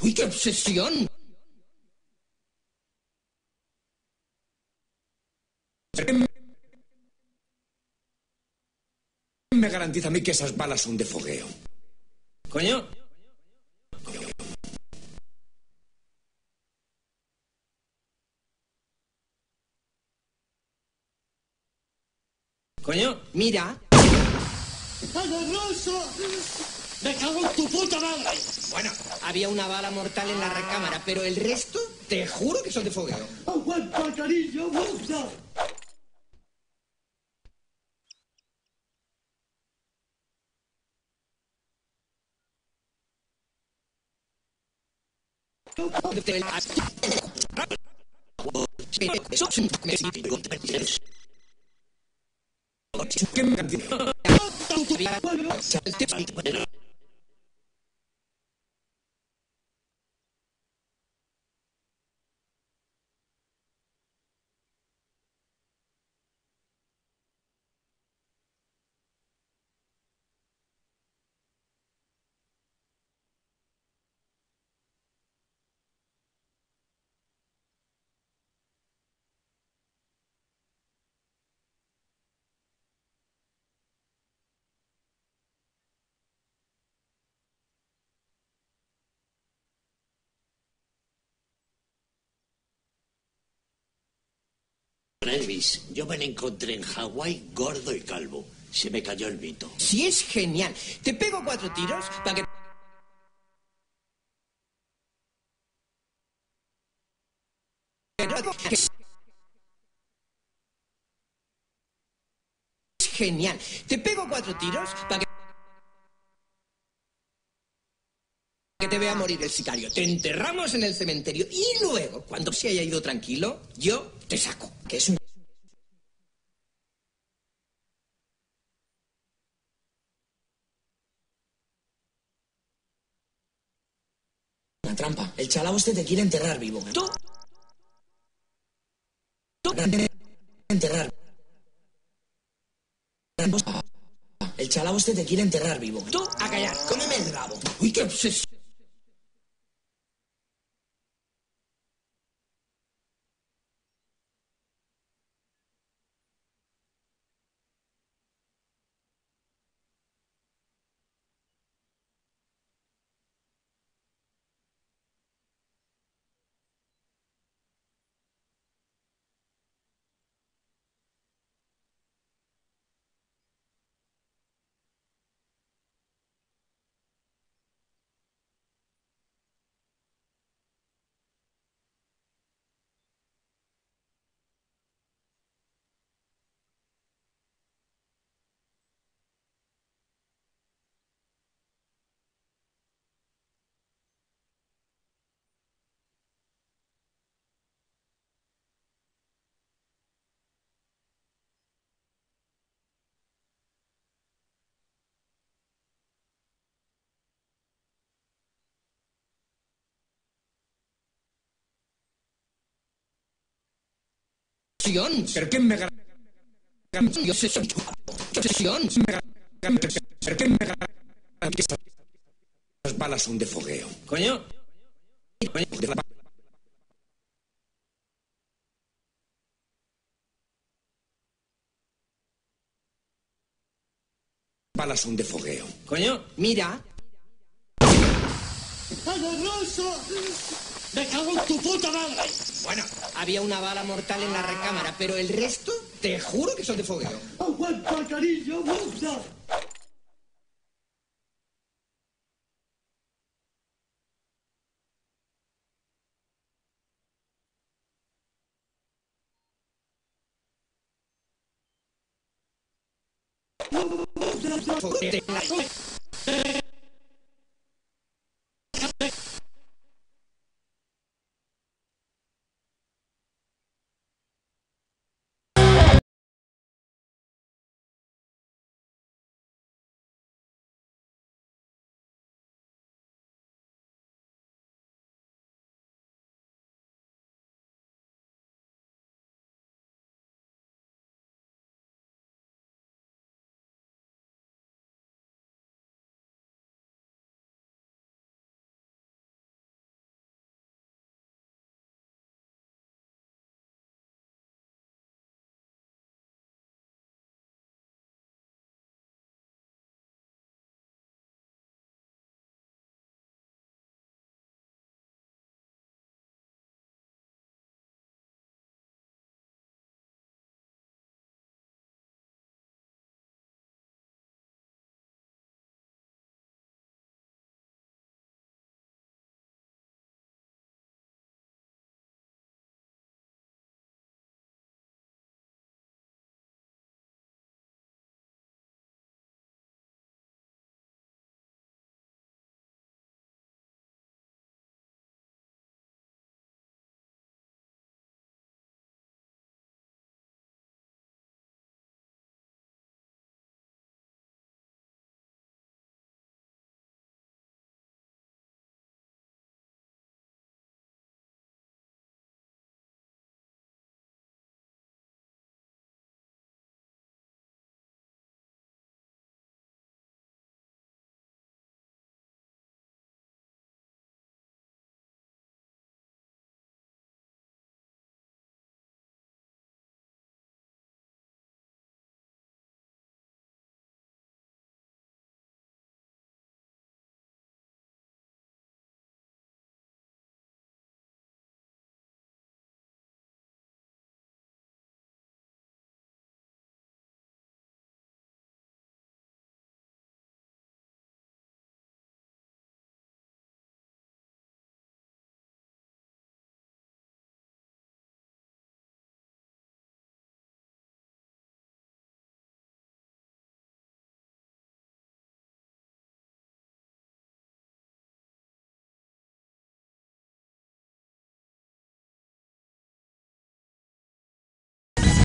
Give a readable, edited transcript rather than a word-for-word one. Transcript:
¡Uy, qué obsesión! Me garantiza a mí que esas balas son de fogueo. Coño. Coño, mira. ¡Agarroso! ¡Me cago en tu puta madre! Bueno, había una bala mortal en la recámara, pero el resto, te juro que son de fogueo. ¡Aguanta, cariño! ¡Aguanta! ¿Qué me garantiza? Elvis, yo me lo encontré en Hawái gordo y calvo. Se me cayó el mito. Sí, es genial. Te pego 4 tiros para que... Es genial. Te pego 4 tiros para que te vea morir el sicario. Te enterramos en el cementerio y luego, cuando se haya ido tranquilo, yo te saco, que es un... Una trampa. El chalao este te quiere enterrar vivo. Tú... Enterrar. El chalao este te quiere enterrar vivo. Tú, a callar, cómeme el rabo. Uy, qué obsesión. ¿Pero qué me garantiza? Obsesión. ¿Pero qué me garantiza que esas balas son de fogueo? Coño. De la- Balas son de fogueo. Coño, mira. ¡Agarroso! ¡Me cago en tu puta madre! Bueno, había una bala mortal en la recámara, pero el resto, te juro que son de fogueo. ¡Aguanta, cariño! ¡Aguanta! Fogueo.